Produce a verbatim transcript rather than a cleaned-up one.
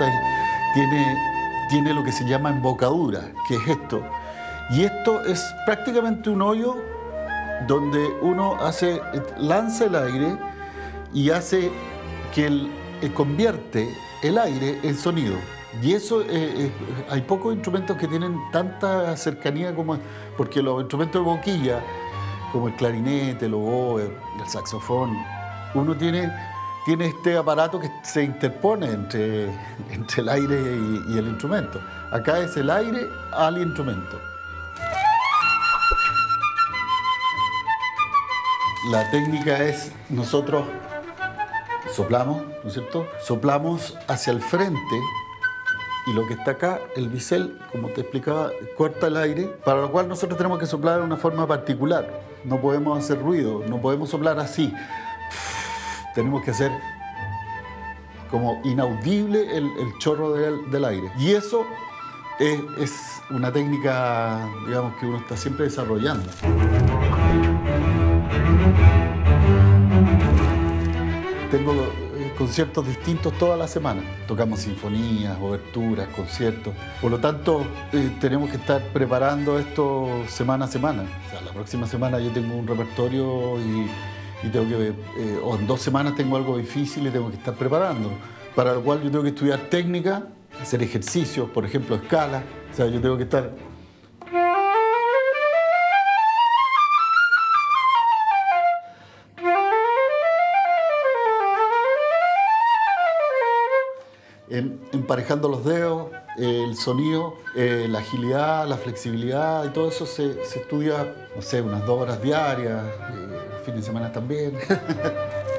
esta es- tiene, tiene lo que se llama embocadura, que es esto. Y esto es prácticamente un hoyo donde uno hace, lanza el aire y hace que el, eh, convierte el aire en sonido. Y eso, eh, eh, hay pocos instrumentos que tienen tanta cercanía como... Porque los instrumentos de boquilla, como el clarinete, el oboe, el saxofón, uno tiene, tiene este aparato que se interpone entre, entre el aire y, y el instrumento. Acá es el aire al instrumento. La técnica es, nosotros soplamos, ¿no es cierto? Soplamos hacia el frente y lo que está acá, el bisel, como te explicaba, corta el aire, para lo cual nosotros tenemos que soplar de una forma particular. No podemos hacer ruido, no podemos soplar así. Tenemos que hacer como inaudible el, el chorro del, del aire. Y eso es, es una técnica, digamos, que uno está siempre desarrollando. Tengo eh, conciertos distintos toda la semana. Tocamos sinfonías, oberturas, conciertos. Por lo tanto, eh, tenemos que estar preparando esto semana a semana. O sea, la próxima semana yo tengo un repertorio y, y tengo que... Eh, o en dos semanas tengo algo difícil y tengo que estar preparando. Para lo cual yo tengo que estudiar técnica, hacer ejercicios, por ejemplo, escala. O sea, yo tengo que estar... emparejando los dedos, eh, el sonido, eh, la agilidad, la flexibilidad y todo eso se, se estudia, no sé, unas dos horas diarias, eh, fines de semana también.